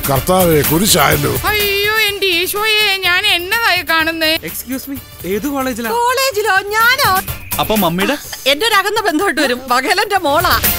കർത്താവേ കുരിശായല്ലോ. അയ്യോ എന്റെ ഈശോയെ, ഞാൻ എന്നതായി കാണുന്നേ? എക്സ്ക്യൂസ് മീ, ഏത് കോളേജിലോ? ഞാനോ? അപ്പൊ മമ്മിയുടെ എന്റെ ഒരു അകന്ന ബന്ധമായിട്ട് വരും. പകലന്റെ മോളാ.